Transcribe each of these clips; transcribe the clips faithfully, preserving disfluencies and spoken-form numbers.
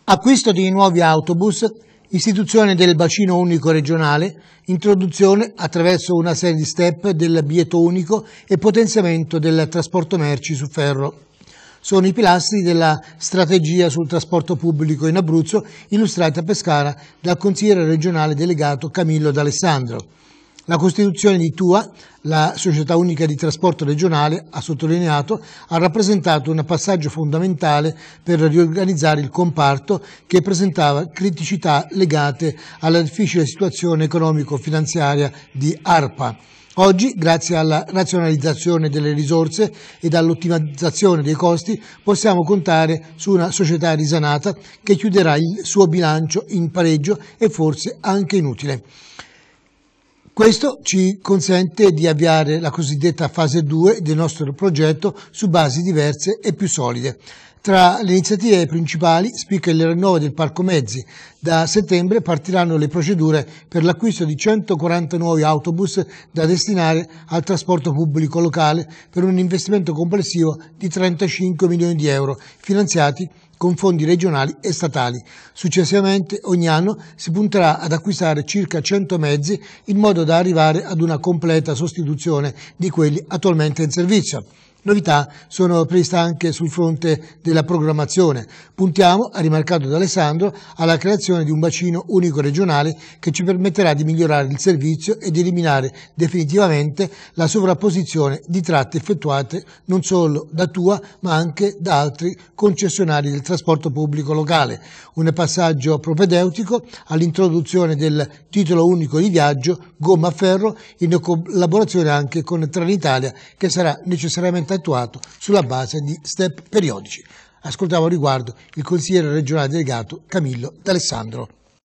Acquisto di nuovi autobus, istituzione del bacino unico regionale, introduzione attraverso una serie di step del biglietto unico e potenziamento del trasporto merci su ferro. Sono i pilastri della strategia sul trasporto pubblico in Abruzzo illustrati a Pescara dal consigliere regionale delegato Camillo D'Alessandro. La costituzione di T U A, la Società Unica di Trasporto Regionale, ha sottolineato, ha rappresentato un passaggio fondamentale per riorganizzare il comparto che presentava criticità legate alla difficile situazione economico-finanziaria di ARPA. Oggi, grazie alla razionalizzazione delle risorse ed all'ottimizzazione dei costi, possiamo contare su una società risanata che chiuderà il suo bilancio in pareggio e forse anche inutile. Questo ci consente di avviare la cosiddetta fase due del nostro progetto su basi diverse e più solide. Tra le iniziative principali spicca il rinnovo del parco mezzi. Da settembre partiranno le procedure per l'acquisto di centoquaranta nuovi autobus da destinare al trasporto pubblico locale per un investimento complessivo di trentacinque milioni di euro, finanziati con fondi regionali e statali. Successivamente ogni anno si punterà ad acquistare circa cento mezzi in modo da arrivare ad una completa sostituzione di quelli attualmente in servizio. Novità sono previste anche sul fronte della programmazione. Puntiamo, ha rimarcato D'Alessandro, alla creazione di un bacino unico regionale che ci permetterà di migliorare il servizio e di eliminare definitivamente la sovrapposizione di tratte effettuate non solo da T U A ma anche da altri concessionari del trasporto pubblico locale. Un passaggio propedeutico all'introduzione del titolo unico di viaggio gomma ferro in collaborazione anche con Trenitalia, che sarà necessariamente attuato sulla base di step periodici. Ascoltiamo a riguardo il consigliere regionale delegato Camillo D'Alessandro.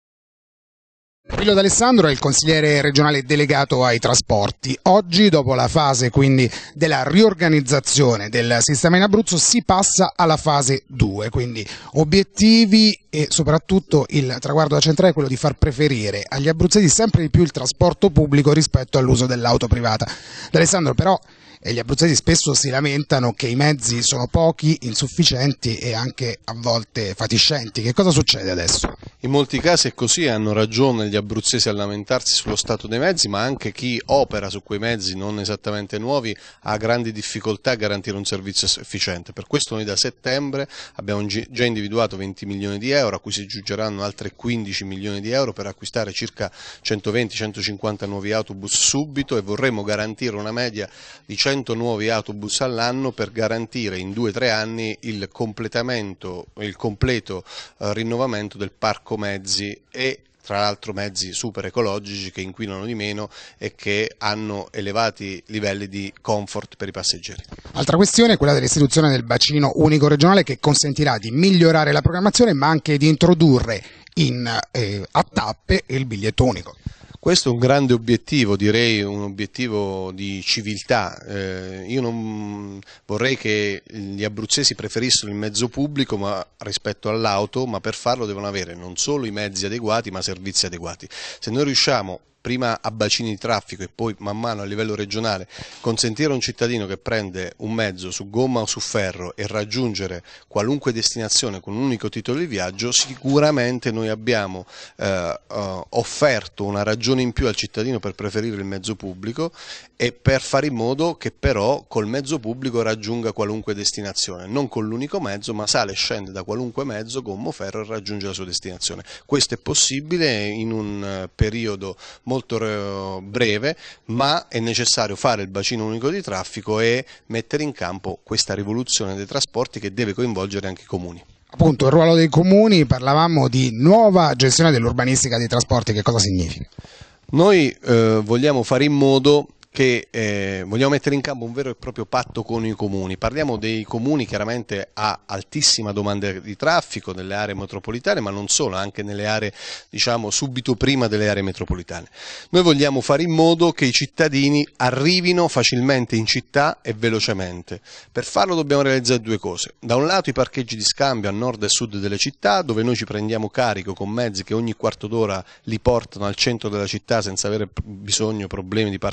Camillo D'Alessandro è il consigliere regionale delegato ai trasporti. Oggi, dopo la fase quindi della riorganizzazione del sistema in Abruzzo, si passa alla fase due, quindi obiettivi e soprattutto il traguardo da centrale è quello di far preferire agli abruzzesi sempre di più il trasporto pubblico rispetto all'uso dell'auto privata. D'Alessandro, però, e gli abruzzesi spesso si lamentano che i mezzi sono pochi, insufficienti e anche a volte fatiscenti. Che cosa succede adesso? In molti casi è così, hanno ragione gli abruzzesi a lamentarsi sullo stato dei mezzi, ma anche chi opera su quei mezzi non esattamente nuovi ha grandi difficoltà a garantire un servizio efficiente. Per questo noi da settembre abbiamo già individuato venti milioni di euro, a cui si aggiungeranno altre quindici milioni di euro per acquistare circa centoventi centocinquanta nuovi autobus subito, e vorremmo garantire una media di cento nuovi autobus all'anno per garantire in due tre anni il completamento, il completo eh, rinnovamento del parco mezzi, e tra l'altro mezzi super ecologici che inquinano di meno e che hanno elevati livelli di comfort per i passeggeri. Altra questione è quella dell'istituzione del bacino unico regionale, che consentirà di migliorare la programmazione ma anche di introdurre in, eh, a tappe il biglietto unico. Questo è un grande obiettivo, direi un obiettivo di civiltà. Eh, io non vorrei che gli abruzzesi preferissero il mezzo pubblico ma, rispetto all'auto, ma per farlo devono avere non solo i mezzi adeguati ma servizi adeguati. Se noi riusciamo prima a bacini di traffico e poi man mano a livello regionale consentire a un cittadino che prende un mezzo su gomma o su ferro e raggiungere qualunque destinazione con un unico titolo di viaggio, sicuramente noi abbiamo eh, eh, offerto una ragione in più al cittadino per preferire il mezzo pubblico e per fare in modo che però col mezzo pubblico raggiunga qualunque destinazione, non con l'unico mezzo, ma sale e scende da qualunque mezzo, gomma o ferro, e raggiunge la sua destinazione. Questo è possibile in un periodo molto molto breve, ma è necessario fare il bacino unico di traffico e mettere in campo questa rivoluzione dei trasporti che deve coinvolgere anche i comuni. Appunto, il ruolo dei comuni, parlavamo di nuova gestione dell'urbanistica dei trasporti. Che cosa significa? Noi eh, vogliamo fare in modo che eh, vogliamo mettere in campo un vero e proprio patto con i comuni. Parliamo dei comuni chiaramente a altissima domanda di traffico nelle aree metropolitane, ma non solo, anche nelle aree, diciamo, subito prima delle aree metropolitane. Noi vogliamo fare in modo che i cittadini arrivino facilmente in città e velocemente. Per farlo dobbiamo realizzare due cose. Da un lato i parcheggi di scambio a nord e sud delle città, dove noi ci prendiamo carico con mezzi che ogni quarto d'ora li portano al centro della città senza avere bisogno, problemi di parcheggiare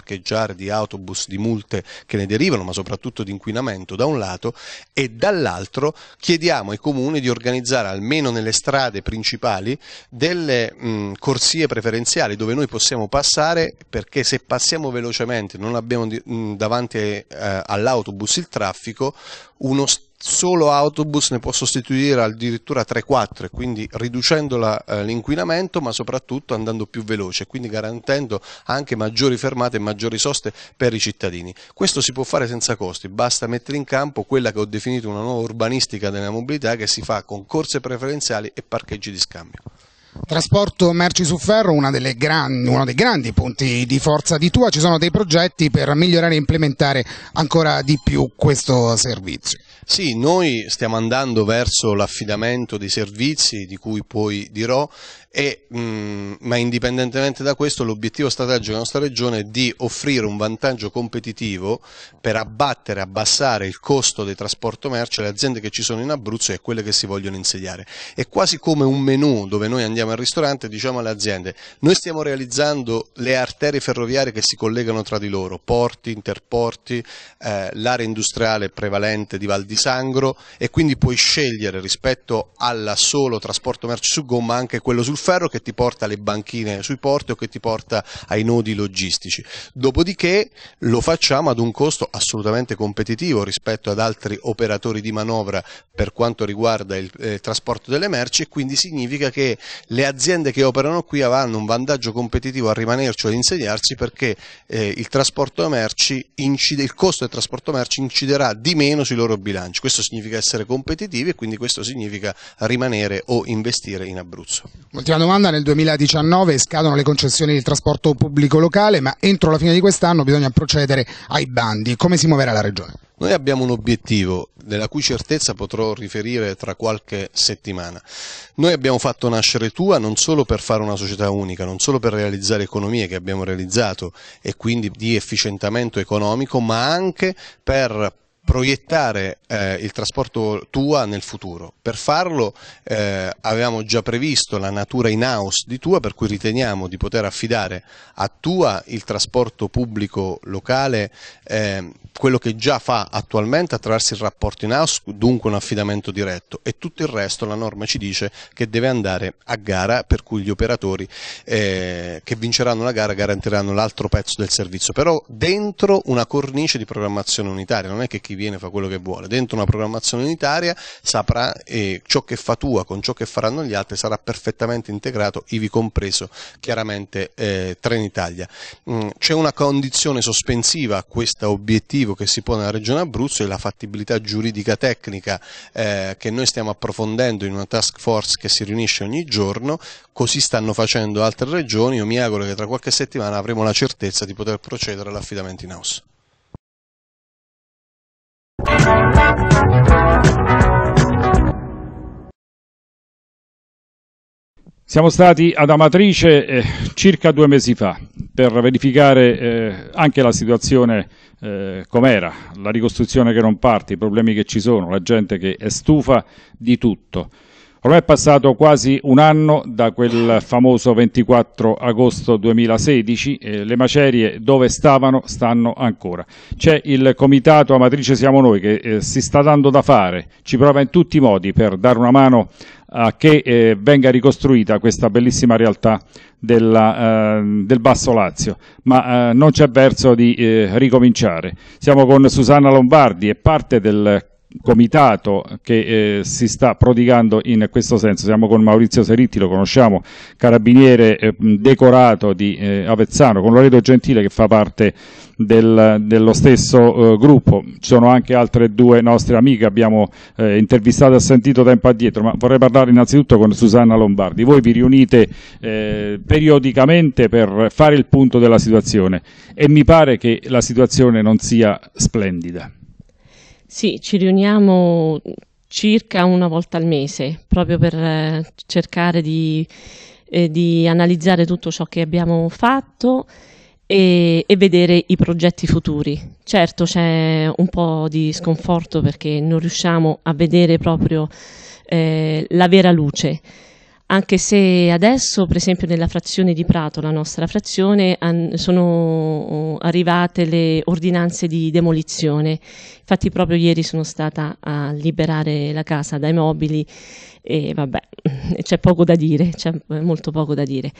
particolare di autobus, di multe che ne derivano, ma soprattutto di inquinamento da un lato, e dall'altro chiediamo ai comuni di organizzare almeno nelle strade principali delle mh, corsie preferenziali dove noi possiamo passare, perché se passiamo velocemente non abbiamo di, mh, davanti eh, all'autobus il traffico, uno solo autobus ne può sostituire addirittura tre quattro, e quindi riducendo eh, l'inquinamento, ma soprattutto andando più veloce, quindi garantendo anche maggiori fermate e maggiori soste per i cittadini. Questo si può fare senza costi, basta mettere in campo quella che ho definito una nuova urbanistica della mobilità, che si fa con corse preferenziali e parcheggi di scambio. Trasporto merci su ferro, una delle grandi, uno dei grandi punti di forza di Tua. Ci sono dei progetti per migliorare e implementare ancora di più questo servizio. Sì, noi stiamo andando verso l'affidamento dei servizi di cui poi dirò, e, mh, ma indipendentemente da questo l'obiettivo strategico della nostra regione è di offrire un vantaggio competitivo per abbattere, abbassare il costo del trasporto merci alle aziende che ci sono in Abruzzo e a quelle che si vogliono insediare. È quasi come un menù dove noi andiamo al ristorante e diciamo alle aziende: noi stiamo realizzando le arterie ferroviarie che si collegano tra di loro, porti, interporti, eh, l'area industriale prevalente di Val di Sangro, e quindi puoi scegliere rispetto al solo trasporto merci su gomma anche quello sul ferro che ti porta alle banchine sui porti o che ti porta ai nodi logistici. Dopodiché lo facciamo ad un costo assolutamente competitivo rispetto ad altri operatori di manovra per quanto riguarda il eh, trasporto delle merci, e quindi significa che le aziende che operano qui avranno un vantaggio competitivo a rimanerci o ad insediarsi, perché eh, il trasporto merci incide, il costo del trasporto merci inciderà di meno sui loro bilanci. Questo significa essere competitivi e quindi questo significa rimanere o investire in Abruzzo. Ultima domanda: nel duemiladiciannove scadono le concessioni di trasporto pubblico locale, ma entro la fine di quest'anno bisogna procedere ai bandi. Come si muoverà la Regione? Noi abbiamo un obiettivo della cui certezza potrò riferire tra qualche settimana. Noi abbiamo fatto nascere Tua non solo per fare una società unica, non solo per realizzare economie che abbiamo realizzato e quindi di efficientamento economico, ma anche per proiettare eh, il trasporto Tua nel futuro. Per farlo eh, avevamo già previsto la natura in house di Tua, per cui riteniamo di poter affidare a Tua il trasporto pubblico locale, eh, quello che già fa attualmente attraverso il rapporto in house, dunque un affidamento diretto, e tutto il resto la norma ci dice che deve andare a gara, per cui gli operatori eh, che vinceranno la gara garantiranno l'altro pezzo del servizio, però dentro una cornice di programmazione unitaria. Non è che chi viene fa quello che vuole, dentro una programmazione unitaria saprà eh, ciò che fa Tua con ciò che faranno gli altri sarà perfettamente integrato, ivi compreso chiaramente eh, Trenitalia. Mm, c'è una condizione sospensiva a questo obiettivo che si pone nella Regione Abruzzo, e la fattibilità giuridica tecnica eh, che noi stiamo approfondendo in una task force che si riunisce ogni giorno. Così stanno facendo altre regioni. Io mi auguro che tra qualche settimana avremo la certezza di poter procedere all'affidamento in house. Siamo stati ad Amatrice eh, circa due mesi fa per verificare eh, anche la situazione eh, com'era, la ricostruzione che non parte, i problemi che ci sono, la gente che è stufa di tutto. Ormai è passato quasi un anno da quel famoso ventiquattro agosto duemilasedici, eh, le macerie dove stavano stanno ancora. C'è il comitato Amatrice Siamo Noi che eh, si sta dando da fare, ci prova in tutti i modi per dare una mano a che eh, venga ricostruita questa bellissima realtà della, eh, del Basso Lazio, ma eh, non c'è verso di eh, ricominciare. Siamo con Susanna Lombardi, è parte del comitato che eh, si sta prodigando in questo senso. Siamo con Maurizio Seritti, lo conosciamo, carabiniere eh, decorato di eh, Avezzano, con Loreto Gentile che fa parte del, dello stesso eh, gruppo. Ci sono anche altre due nostre amiche, abbiamo eh, intervistato e sentito tempo addietro, ma vorrei parlare innanzitutto con Susanna Lombardi. Voi vi riunite eh, periodicamente per fare il punto della situazione e mi pare che la situazione non sia splendida. Sì, ci riuniamo circa una volta al mese, proprio per eh, cercare di, eh, di analizzare tutto ciò che abbiamo fatto e, e vedere i progetti futuri. Certo c'è un po' di sconforto perché non riusciamo a vedere proprio eh, la vera luce. anche se adesso, per esempio nella frazione di Prato, la nostra frazione, sono arrivate le ordinanze di demolizione. Infatti proprio ieri sono stata a liberare la casa dai mobili e vabbè, c'è poco da dire, c'è molto poco da dire.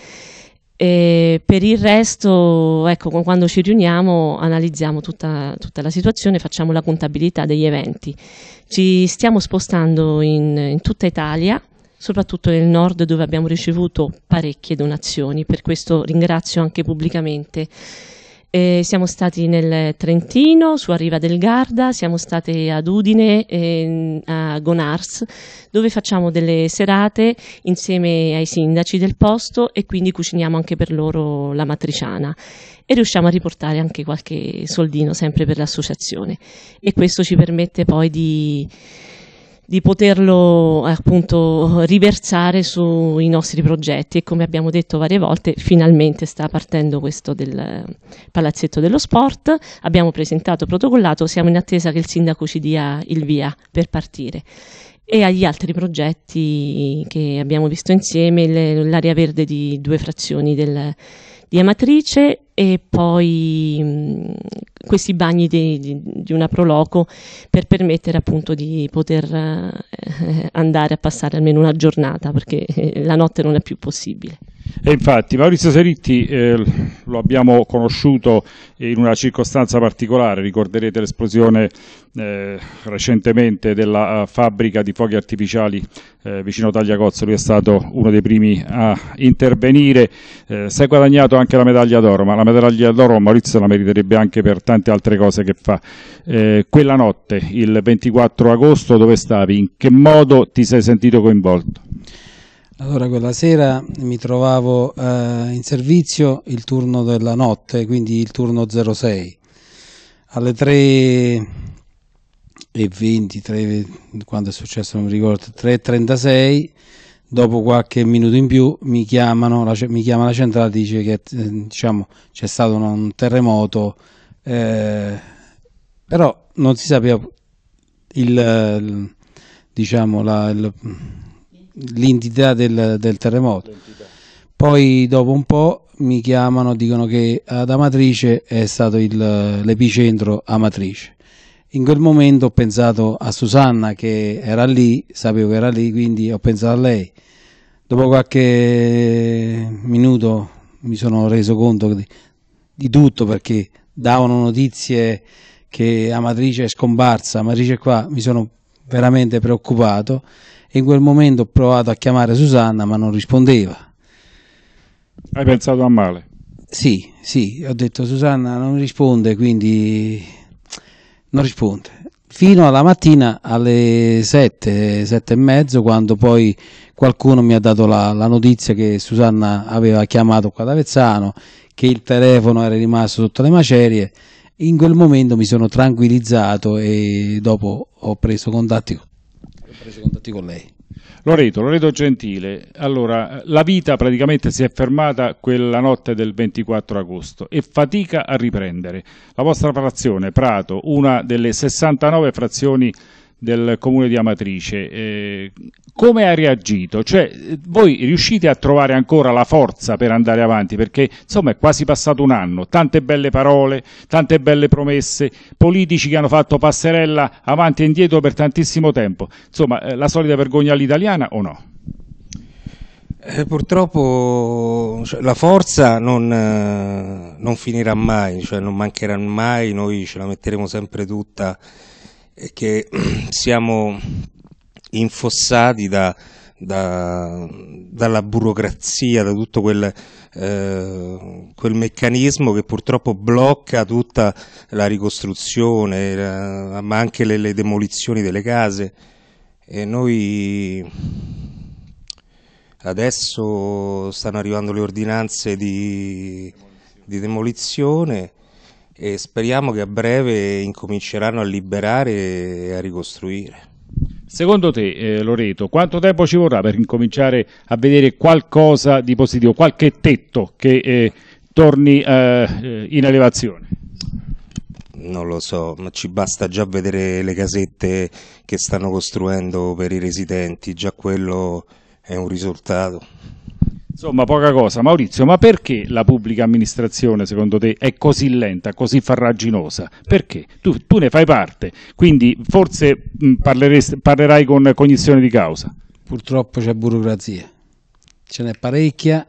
E per il resto, ecco, quando ci riuniamo analizziamo tutta, tutta la situazione, facciamo la contabilità degli eventi. Ci stiamo spostando in, in tutta Italia, soprattutto nel nord, dove abbiamo ricevuto parecchie donazioni, per questo ringrazio anche pubblicamente. Eh, siamo stati nel Trentino, su a Riva del Garda, siamo stati ad Udine, eh, a Gonars, dove facciamo delle serate insieme ai sindaci del posto e quindi cuciniamo anche per loro la matriciana e riusciamo a riportare anche qualche soldino sempre per l'associazione, e questo ci permette poi di di poterlo appunto riversare sui nostri progetti, e come abbiamo detto varie volte finalmente sta partendo questo del Palazzetto dello Sport, abbiamo presentato, protocollato, siamo in attesa che il sindaco ci dia il via per partire. E agli altri progetti che abbiamo visto insieme, l'area verde di due frazioni del, di Amatrice, e poi mh, questi bagni di, di, di una Proloco per permettere appunto di poter eh, andare a passare almeno una giornata, perché eh, la notte non è più possibile. E infatti Maurizio Seritti eh, lo abbiamo conosciuto in una circostanza particolare, ricorderete l'esplosione eh, recentemente della uh, fabbrica di fuochi artificiali eh, vicino Tagliacozzo. Lui è stato uno dei primi a intervenire, eh, si è guadagnato anche la medaglia d'oro, ma la medaglia d'oro Maurizio la meriterebbe anche per tante altre cose che fa. Eh, quella notte, il ventiquattro agosto, dove stavi? In che modo ti sei sentito coinvolto? Allora, quella sera mi trovavo eh, in servizio il turno della notte, quindi il turno zero sei. Alle tre e venti, tre, quando è successo non mi ricordo, tre e trentasei, dopo qualche minuto in più mi chiamano, la, mi chiama la centrale e dice che eh, diciamo, c'è stato un, un terremoto, eh, però non si sapeva il, il, diciamo, la, il, l'entità del, del terremoto. Poi dopo un po' mi chiamano, dicono che ad Amatrice è stato l'epicentro Amatrice. In quel momento ho pensato a Susanna, che era lì, sapevo che era lì, quindi ho pensato a lei. Dopo qualche minuto mi sono reso conto di, di tutto, perché davano notizie che Amatrice è scomparsa, Amatrice è qua, mi sono veramente preoccupato. E in quel momento ho provato a chiamare Susanna, ma non rispondeva. Hai pensato a male? Sì, sì, ho detto Susanna non risponde, quindi non risponde. Fino alla mattina alle sette, sette e mezzo, quando poi qualcuno mi ha dato la, la notizia che Susanna aveva chiamato qua da Avezzano, che il telefono era rimasto sotto le macerie. In quel momento mi sono tranquillizzato e dopo ho preso contatti con Ho preso contatti con lei. Loreto, Loreto Gentile, allora la vita praticamente si è fermata quella notte del ventiquattro agosto e fatica a riprendere. La vostra frazione, Prato, una delle sessantanove frazioni del comune di Amatrice, eh, come ha reagito? Cioè, voi riuscite a trovare ancora la forza per andare avanti? Perché insomma è quasi passato un anno, tante belle parole, tante belle promesse, politici che hanno fatto passerella avanti e indietro per tantissimo tempo. Insomma, eh, la solita vergogna all'italiana o no? Eh, purtroppo cioè, la forza non, eh, non finirà mai, cioè non mancherà mai, noi ce la metteremo sempre tutta, e che siamo infossati da, da, dalla burocrazia, da tutto quel, eh, quel meccanismo che purtroppo blocca tutta la ricostruzione, la, ma anche le, le demolizioni delle case. E noi adesso stanno arrivando le ordinanze di, di demolizione, e speriamo che a breve incominceranno a liberare e a ricostruire. Secondo te, eh, Loreto, quanto tempo ci vorrà per incominciare a vedere qualcosa di positivo, qualche tetto che eh, torni eh, in elevazione? Non lo so, ma ci basta già vedere le casette che stanno costruendo per i residenti, già quello è un risultato. Insomma, poca cosa. Maurizio, ma perché la pubblica amministrazione, secondo te, è così lenta, così farraginosa? Perché? Tu, tu ne fai parte, quindi forse mh, parlerai con cognizione di causa. Purtroppo c'è burocrazia, ce n'è parecchia,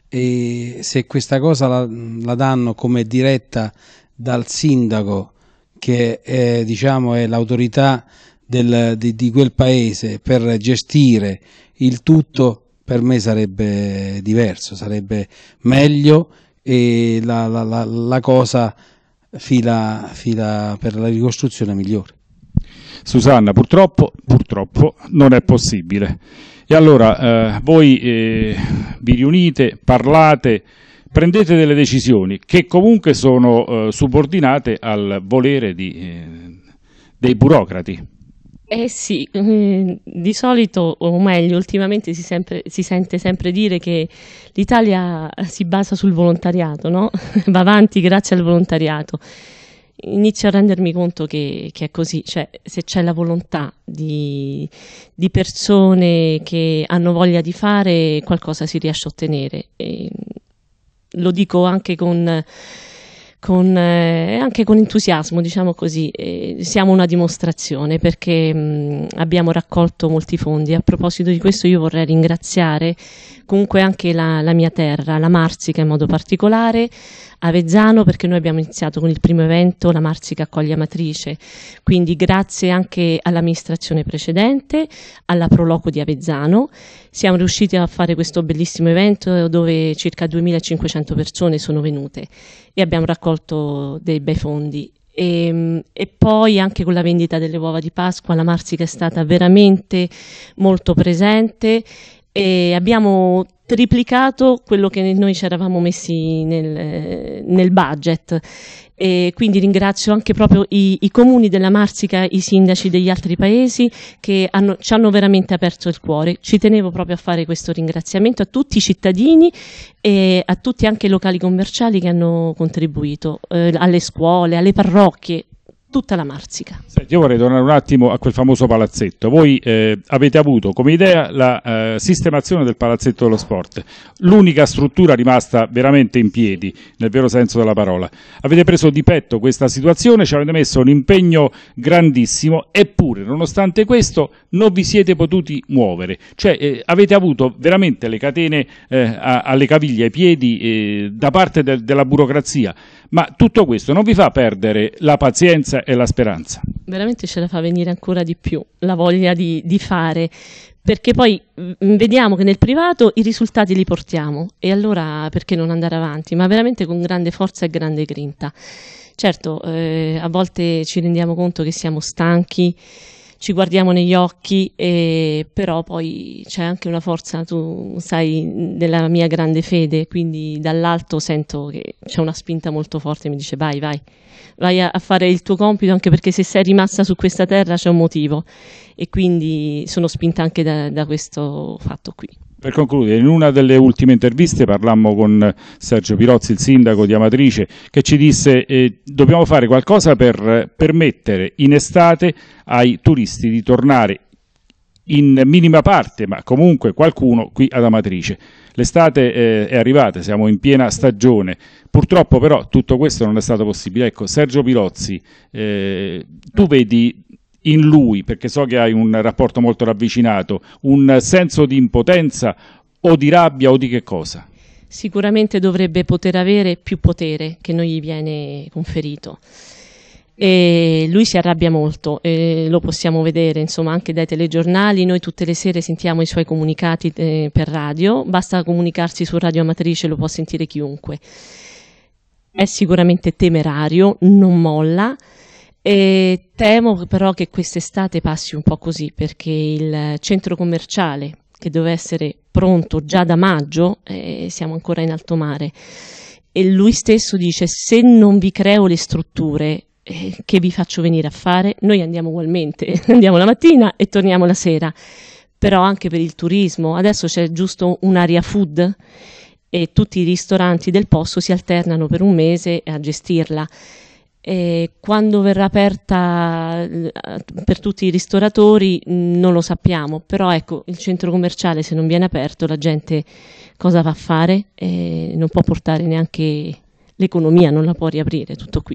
e se questa cosa la, la danno come diretta dal sindaco, che è, diciamo, è l'autorità del, di, di quel paese per gestire il tutto, per me sarebbe diverso, sarebbe meglio, e la, la, la, la cosa fila, fila per la ricostruzione migliore. Susanna, purtroppo, purtroppo non è possibile. E allora eh, voi eh, vi riunite, parlate, prendete delle decisioni che comunque sono eh, subordinate al volere di, eh, dei burocrati. Eh sì, eh, di solito, o meglio, ultimamente si, sempre, si sente sempre dire che l'Italia si basa sul volontariato, no? Va avanti grazie al volontariato. Inizio a rendermi conto che, che è così, cioè se c'è la volontà di, di persone che hanno voglia di fare, qualcosa si riesce a ottenere. E lo dico anche con... Con, eh, anche con entusiasmo, diciamo così. Eh, siamo una dimostrazione, perché mh, abbiamo raccolto molti fondi. A proposito di questo io vorrei ringraziare comunque anche la, la mia terra, la Marsica in modo particolare, Avezzano, perché noi abbiamo iniziato con il primo evento, la Marsica accoglie Amatrice, quindi grazie anche all'amministrazione precedente, alla Proloco di Avezzano, siamo riusciti a fare questo bellissimo evento dove circa duemilacinquecento persone sono venute e abbiamo raccolto dei bei fondi. E, e poi anche con la vendita delle uova di Pasqua la Marsica è stata veramente molto presente e abbiamo triplicato quello che noi ci eravamo messi nel, nel budget, e quindi ringrazio anche proprio i, i comuni della Marsica, i sindaci degli altri paesi che hanno, ci hanno veramente aperto il cuore. Ci tenevo proprio a fare questo ringraziamento a tutti i cittadini e a tutti anche i locali commerciali che hanno contribuito, eh, alle scuole, alle parrocchie, tutta la Marsica. Senti, io vorrei tornare un attimo a quel famoso palazzetto. Voi eh, avete avuto come idea la eh, sistemazione del palazzetto dello sport, l'unica struttura rimasta veramente in piedi, nel vero senso della parola. Avete preso di petto questa situazione, ci avete messo un impegno grandissimo, eppure, nonostante questo, non vi siete potuti muovere. Cioè, eh, avete avuto veramente le catene eh, a, alle caviglie, ai piedi, eh, da parte del, della burocrazia. Ma tutto questo non vi fa perdere la pazienza e la speranza? Veramente ce la fa venire ancora di più la voglia di, di fare, perché poi mh, vediamo che nel privato i risultati li portiamo, e allora perché non andare avanti, ma veramente con grande forza e grande grinta. Certo, eh, a volte ci rendiamo conto che siamo stanchi, ci guardiamo negli occhi, e però poi c'è anche una forza, tu sai, della mia grande fede, quindi dall'alto sento che c'è una spinta molto forte, mi dice vai, vai, vai a, a fare il tuo compito, anche perché se sei rimasta su questa terra c'è un motivo, e quindi sono spinta anche da, da questo fatto qui. Per concludere, in una delle ultime interviste parlammo con Sergio Pirozzi, il sindaco di Amatrice, che ci disse eh, dobbiamo fare qualcosa per permettere in estate ai turisti di tornare in minima parte, ma comunque qualcuno qui ad Amatrice. L'estate eh, è arrivata, siamo in piena stagione, purtroppo però tutto questo non è stato possibile. Ecco, Sergio Pirozzi, eh, tu vedi in lui, perché so che hai un rapporto molto ravvicinato, un senso di impotenza o di rabbia o di che cosa? Sicuramente dovrebbe poter avere più potere che non gli viene conferito. E lui si arrabbia molto, e lo possiamo vedere insomma anche dai telegiornali. Noi tutte le sere sentiamo i suoi comunicati eh, per radio, basta comunicarsi su Radio Amatrice, lo può sentire chiunque. È sicuramente temerario, non molla. E temo però che quest'estate passi un po' così, perché il centro commerciale, che doveva essere pronto già da maggio, eh, siamo ancora in alto mare, e lui stesso dice: se non vi creo le strutture, eh, che vi faccio venire a fare? Noi andiamo ugualmente, andiamo la mattina e torniamo la sera. Però anche per il turismo adesso c'è giusto un'area food e tutti i ristoranti del posto si alternano per un mese a gestirla. E quando verrà aperta per tutti i ristoratori non lo sappiamo, però ecco, il centro commerciale se non viene aperto la gente cosa va a fare? E non può portare neanche l'economia, non la può riaprire, tutto qui.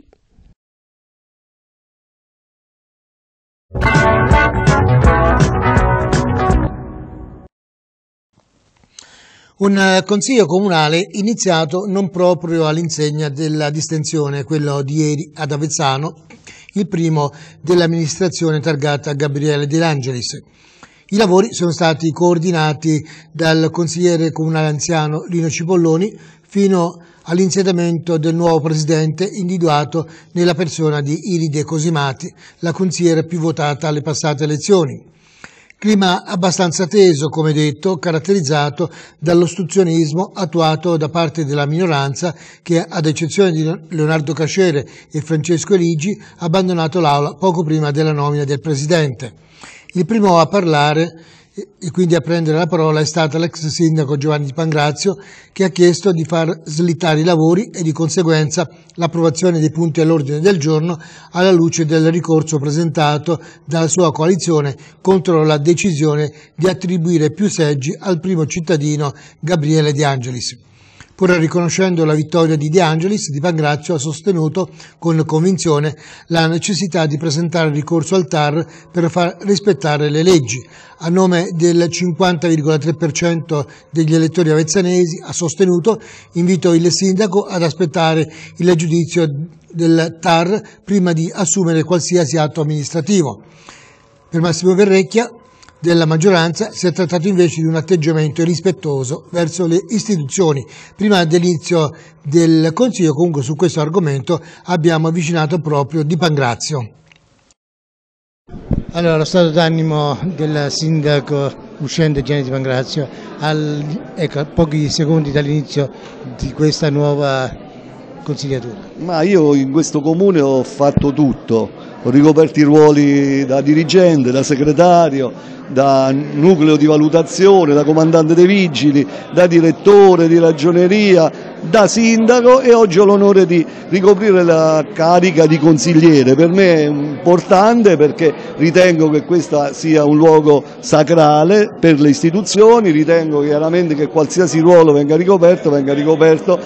Un consiglio comunale iniziato non proprio all'insegna della distensione, quello di ieri ad Avezzano, il primo dell'amministrazione targata Gabriele De Angelis. I lavori sono stati coordinati dal consigliere comunale anziano Lino Cipolloni fino all'insediamento del nuovo presidente individuato nella persona di Iride Cosimati, la consigliera più votata alle passate elezioni. Clima abbastanza teso, come detto, caratterizzato dall'ostruzionismo attuato da parte della minoranza che, ad eccezione di Leonardo Cascere e Francesco Eligi, ha abbandonato l'Aula poco prima della nomina del Presidente. Il primo a parlare e quindi a prendere la parola è stato l'ex sindaco Giovanni Di Pangrazio, che ha chiesto di far slittare i lavori e di conseguenza l'approvazione dei punti all'ordine del giorno alla luce del ricorso presentato dalla sua coalizione contro la decisione di attribuire più seggi al primo cittadino Gabriele De Angelis. Pur riconoscendo la vittoria di De Angelis, Di Pangrazio ha sostenuto con convinzione la necessità di presentare ricorso al T A R per far rispettare le leggi. A nome del cinquanta virgola tre per cento degli elettori avezzanesi, ha sostenuto, invito il sindaco ad aspettare il giudizio del T A R prima di assumere qualsiasi atto amministrativo. Per Massimo Verrecchia, della maggioranza, si è trattato invece di un atteggiamento rispettoso verso le istituzioni. Prima dell'inizio del Consiglio, comunque, su questo argomento abbiamo avvicinato proprio Di Pangrazio. Allora, lo stato d'animo del sindaco uscente Gianni Di Pangrazio al, ecco, a pochi secondi dall'inizio di questa nuova consigliatura. Ma io in questo comune ho fatto tutto, ho ricoperto i ruoli da dirigente, da segretario, da nucleo di valutazione, da comandante dei vigili, da direttore di ragioneria, da sindaco, e oggi ho l'onore di ricoprire la carica di consigliere. Per me è importante perché ritengo che questo sia un luogo sacrale per le istituzioni, ritengo chiaramente che qualsiasi ruolo venga ricoperto, venga ricoperto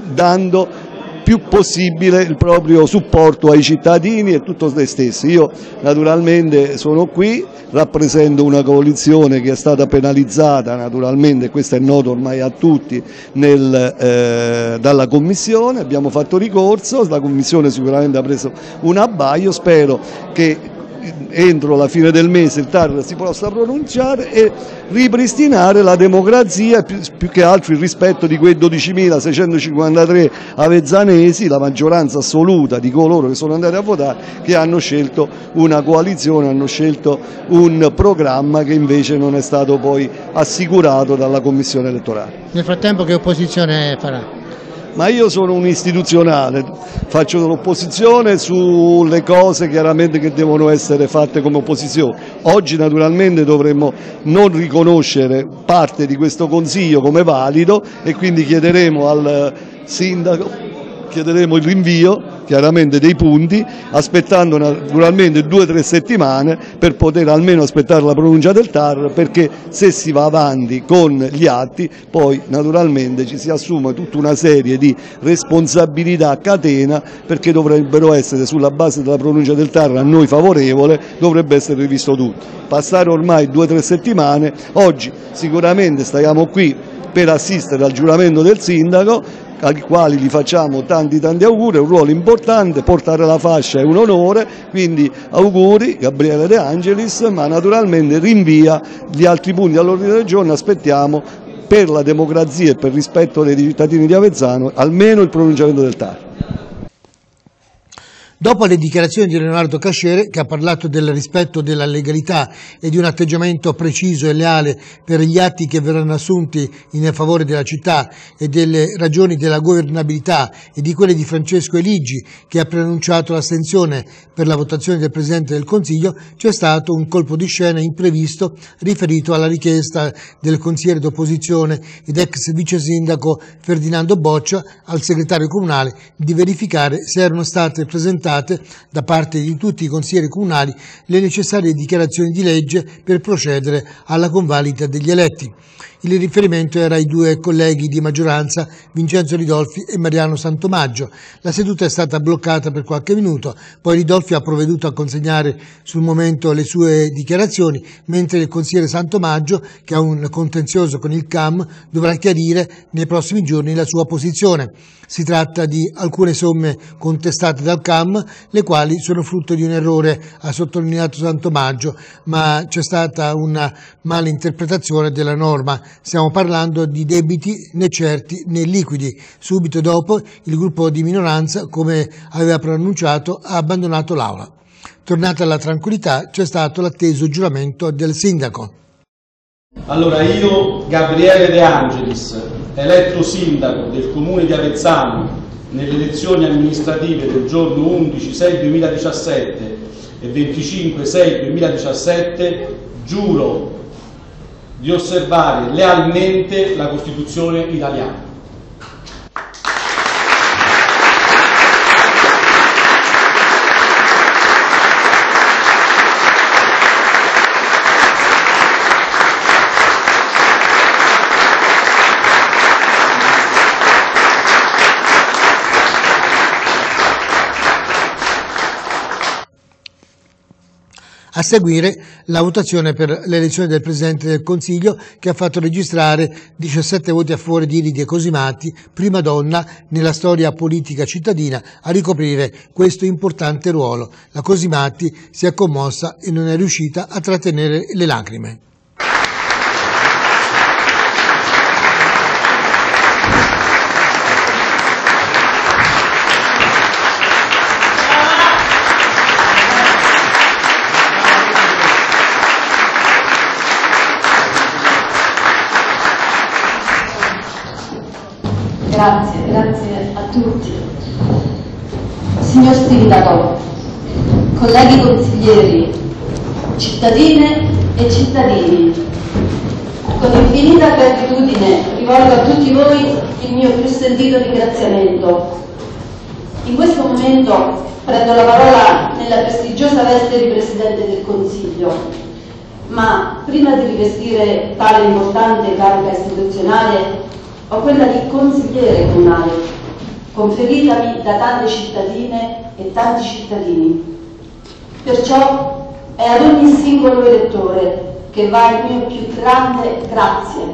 dando più possibile il proprio supporto ai cittadini e tutto se stessi. Io naturalmente sono qui, rappresento una coalizione che è stata penalizzata, naturalmente questo è noto ormai a tutti, nel, eh, dalla Commissione. Abbiamo fatto ricorso, la Commissione sicuramente ha preso un abbaglio, spero che entro la fine del mese il T A R si possa pronunciare e ripristinare la democrazia, più, più che altro il rispetto di quei dodicimilaseicentocinquantatré avezzanesi, la maggioranza assoluta di coloro che sono andati a votare, che hanno scelto una coalizione, hanno scelto un programma che invece non è stato poi assicurato dalla Commissione elettorale. Nel frattempo che opposizione farà? Ma io sono un istituzionale, faccio l'opposizione sulle cose chiaramente che devono essere fatte come opposizione. Oggi naturalmente dovremmo non riconoscere parte di questo Consiglio come valido e quindi chiederemo al sindaco, chiederemo il rinvio chiaramente dei punti, aspettando naturalmente due o tre settimane per poter almeno aspettare la pronuncia del T A R, perché se si va avanti con gli atti poi naturalmente ci si assume tutta una serie di responsabilità a catena, perché dovrebbero essere, sulla base della pronuncia del T A R a noi favorevole, dovrebbe essere rivisto tutto. Passare ormai due o tre settimane, oggi sicuramente stiamo qui per assistere al giuramento del sindaco, ai quali gli facciamo tanti tanti auguri, è un ruolo importante, portare la fascia è un onore, quindi auguri Gabriele De Angelis, ma naturalmente rinvia gli altri punti all'ordine del giorno, aspettiamo per la democrazia e per il rispetto dei cittadini di Avezzano almeno il pronunciamento del T A R. Dopo le dichiarazioni di Leonardo Cascere, che ha parlato del rispetto della legalità e di un atteggiamento preciso e leale per gli atti che verranno assunti in favore della città e delle ragioni della governabilità, e di quelle di Francesco Eligi, che ha preannunciato l'astensione per la votazione del Presidente del Consiglio, c'è stato un colpo di scena imprevisto riferito alla richiesta del consigliere d'opposizione ed ex vice sindaco Ferdinando Boccia al segretario comunale di verificare se erano state presentate presentate da parte di tutti i consiglieri comunali le necessarie dichiarazioni di legge per procedere alla convalida degli eletti. Il riferimento era ai due colleghi di maggioranza, Vincenzo Ridolfi e Mariano Santomaggio. La seduta è stata bloccata per qualche minuto, poi Ridolfi ha provveduto a consegnare sul momento le sue dichiarazioni, mentre il consigliere Santomaggio, che ha un contenzioso con il C A M, dovrà chiarire nei prossimi giorni la sua posizione. Si tratta di alcune somme contestate dal C A M, le quali sono frutto di un errore, ha sottolineato Santomaggio, ma c'è stata una mala interpretazione della norma. Stiamo parlando di debiti né certi né liquidi. Subito dopo il gruppo di minoranza, come aveva preannunciato, ha abbandonato l'Aula. Tornata la tranquillità, c'è stato l'atteso giuramento del sindaco. Allora io, Gabriele De Angelis, eletto sindaco del comune di Avezzano nelle elezioni amministrative del giorno undici sei duemiladiciassette e venticinque sei duemiladiciassette, giuro di osservare lealmente la Costituzione italiana. A seguire la votazione per l'elezione del Presidente del Consiglio, che ha fatto registrare diciassette voti a favore di Lidia Cosimati, prima donna nella storia politica cittadina a ricoprire questo importante ruolo. La Cosimati si è commossa e non è riuscita a trattenere le lacrime. Grazie, grazie a tutti. Signor Sindaco, colleghi consiglieri, cittadine e cittadini, con infinita gratitudine rivolgo a tutti voi il mio più sentito ringraziamento. In questo momento prendo la parola nella prestigiosa veste di Presidente del Consiglio, ma prima di rivestire tale importante carica istituzionale ho quella di consigliere comunale, conferitami da tante cittadine e tanti cittadini. Perciò è ad ogni singolo elettore che va il mio più grande grazie.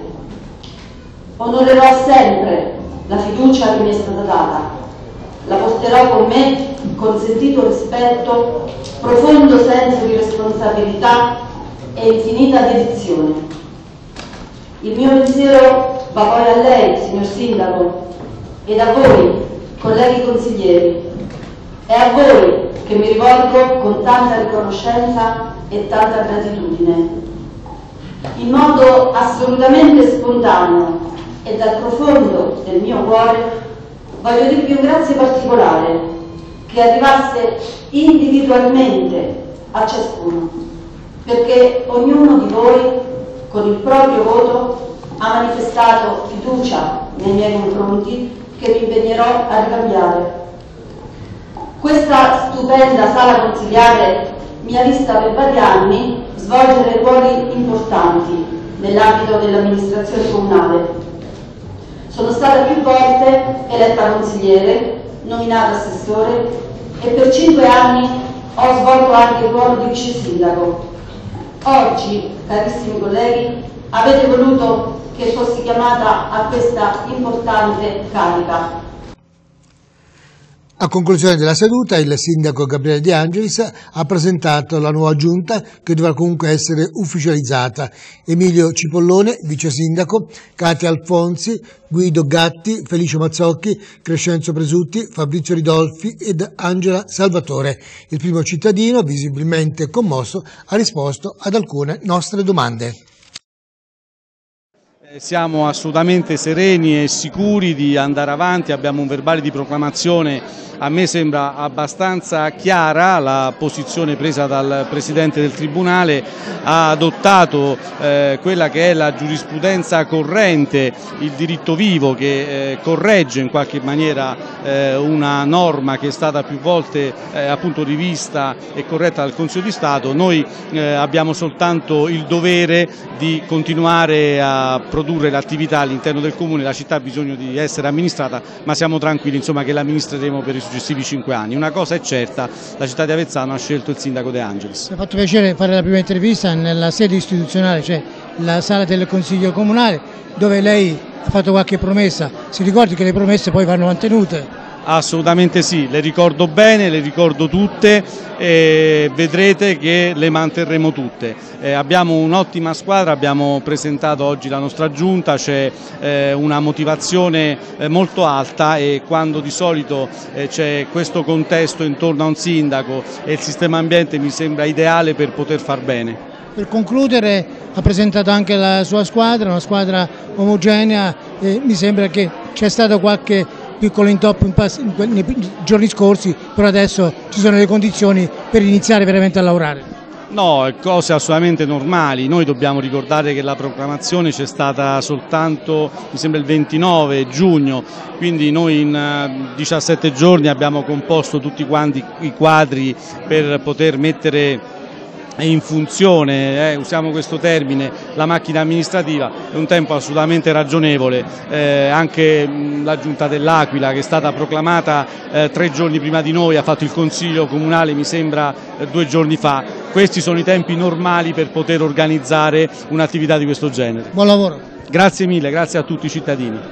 Onorerò sempre la fiducia che mi è stata data, la porterò con me con sentito rispetto, profondo senso di responsabilità e infinita dedizione. Il mio pensiero va poi a lei, signor Sindaco, ed a voi, colleghi consiglieri. È a voi che mi rivolgo con tanta riconoscenza e tanta gratitudine. In modo assolutamente spontaneo e dal profondo del mio cuore voglio dirvi un grazie particolare che arrivasse individualmente a ciascuno, perché ognuno di voi, con il proprio voto, ha manifestato fiducia nei miei confronti che mi impegnerò a ricambiare. Questa stupenda sala consiliare mi ha vista per vari anni svolgere ruoli importanti nell'ambito dell'amministrazione comunale. Sono stata più volte eletta consigliere, nominata assessore e per cinque anni ho svolto anche il ruolo di vice sindaco. Oggi, carissimi colleghi, avete voluto che fossi chiamata a questa importante carica. A conclusione della seduta il sindaco Gabriele De Angelis ha presentato la nuova giunta che dovrà comunque essere ufficializzata. Emilio Cipollone, vice sindaco, Katia Alfonsi, Guido Gatti, Felice Mazzocchi, Crescenzo Presutti, Fabrizio Ridolfi ed Angela Salvatore. Il primo cittadino, visibilmente commosso, ha risposto ad alcune nostre domande. Siamo assolutamente sereni e sicuri di andare avanti, abbiamo un verbale di proclamazione, a me sembra abbastanza chiara la posizione presa dal Presidente del Tribunale, ha adottato eh, quella che è la giurisprudenza corrente, il diritto vivo che eh, corregge in qualche maniera eh, una norma che è stata più volte eh, appunto rivista e corretta dal Consiglio di Stato. Noi eh, abbiamo soltanto il dovere di continuare a produrre l'attività all'interno del Comune, la città ha bisogno di essere amministrata, ma siamo tranquilli insomma, che l'amministreremo per i successivi cinque anni. Una cosa è certa, la città di Avezzano ha scelto il sindaco De Angelis. Mi ha fatto piacere fare la prima intervista nella sede istituzionale, cioè la sala del Consiglio Comunale, dove lei ha fatto qualche promessa. Si ricordi che le promesse poi vanno mantenute? Assolutamente sì, le ricordo bene, le ricordo tutte e vedrete che le manterremo tutte. Eh, abbiamo un'ottima squadra, abbiamo presentato oggi la nostra giunta, c'è eh, una motivazione eh, molto alta e quando di solito eh, c'è questo contesto intorno a un sindaco e il sistema ambiente mi sembra ideale per poter far bene. Per concludere, ha presentato anche la sua squadra, una squadra omogenea e mi sembra che c'è stato qualche piccolo intoppo in in nei giorni scorsi, però adesso ci sono le condizioni per iniziare veramente a lavorare. No, cose assolutamente normali, noi dobbiamo ricordare che la proclamazione c'è stata soltanto, mi sembra il ventinove giugno, quindi noi in diciassette giorni abbiamo composto tutti quanti i quadri per poter mettere in funzione, eh, usiamo questo termine, la macchina amministrativa, è un tempo assolutamente ragionevole, eh, anche mh, la Giunta dell'Aquila che è stata proclamata eh, tre giorni prima di noi, ha fatto il Consiglio Comunale mi sembra eh, due giorni fa, questi sono i tempi normali per poter organizzare un'attività di questo genere. Buon lavoro. Grazie mille, grazie a tutti i cittadini.